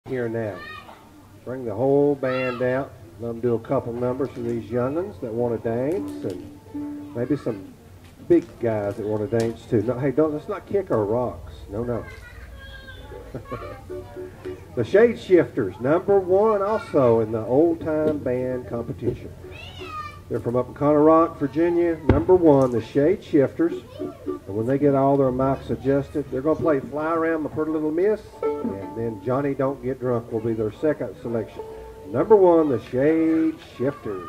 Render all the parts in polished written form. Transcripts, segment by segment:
Here now. Bring the whole band out. Let them do a couple numbers for these young'uns that want to dance, and maybe some big guys that want to dance too. No, hey, let's not kick our rocks. No, no. The Shade Shifters, #1 also in the old time band competition. They're from up in Conner Rock, Virginia. #1, the Shade Shifters. And when they get all their mics adjusted, they're going to play Fly Around My Pretty Little Miss, and then Johnny Don't Get Drunk will be their second selection. #1, the Shade Shifters.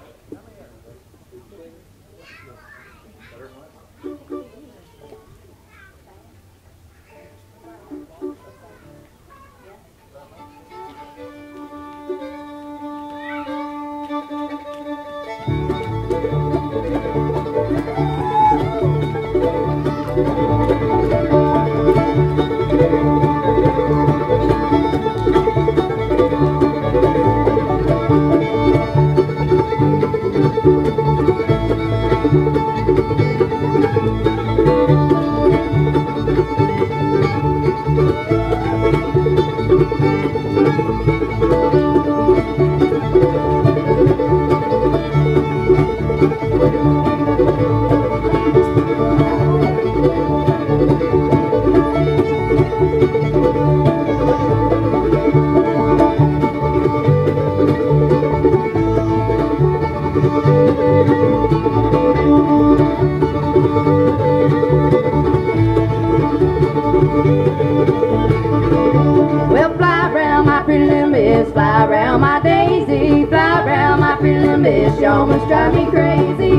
Well, fly round my pretty little miss, fly round my daisy, fly round my pretty little miss, you almost drive me crazy.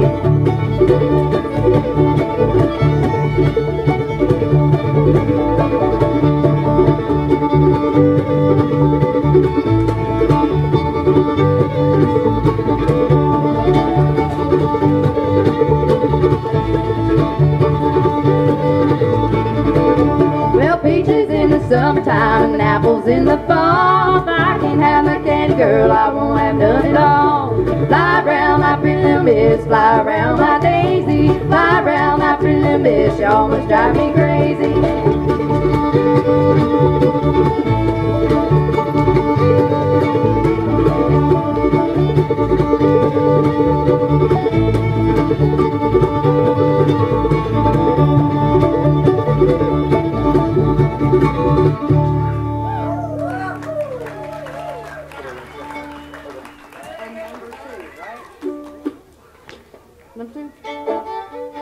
Well, peaches in the summertime and apples in the fall. If I can't have my candy girl, I won't have none at all. Fly round my pretty little miss, fly round my daisy, fly round my pretty little miss, you almost drive me crazy. Number 2.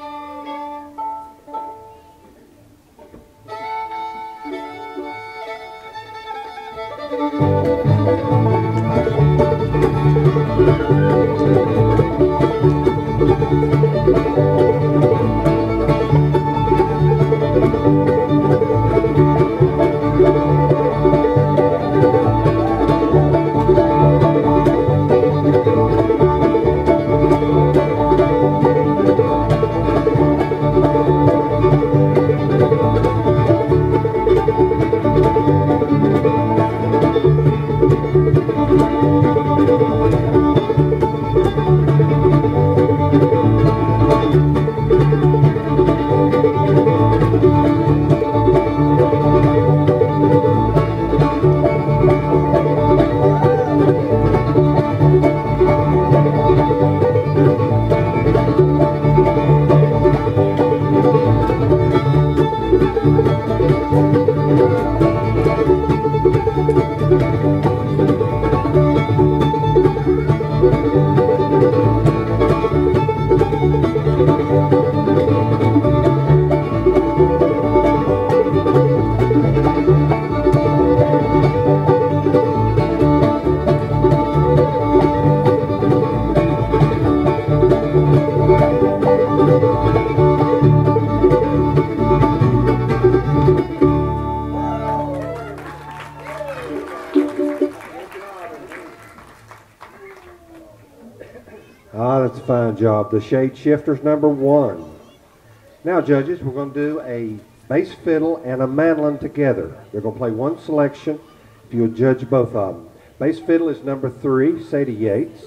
That's a fine job. The Shade Shifters, #1. Now, judges, we're going to do a bass fiddle and a mandolin together. They're going to play one selection. If you'll judge both of them. Bass fiddle is #3, Sadie Yates.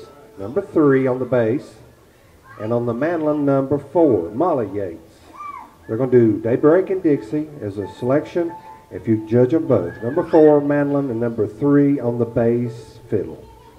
#3 on the bass. And on the mandolin, #4, Molly Yates. They're going to do Daybreak and Dixie as a selection. if you judge them both. Number 4, mandolin, and number 3 on the bass fiddle.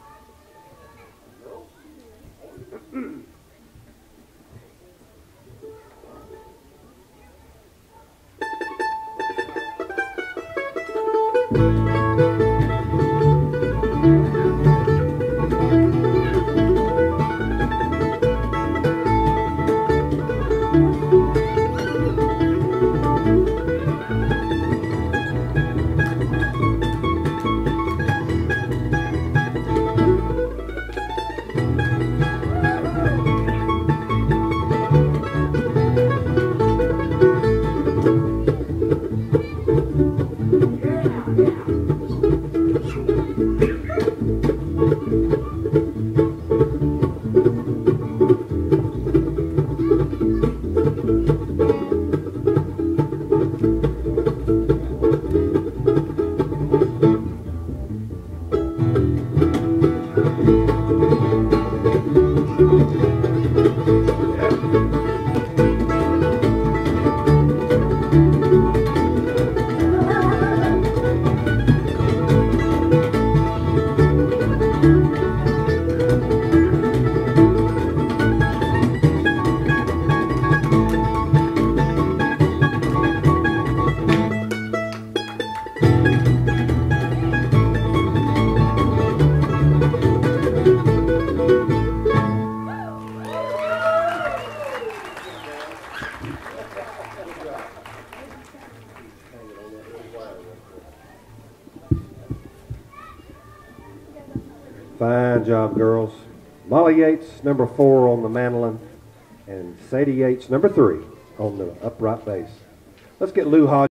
Fine job, girls. Molly Yates, number 4 on the mandolin, and Sadie Yates, number 3 on the upright bass. Let's get Lou Hodge.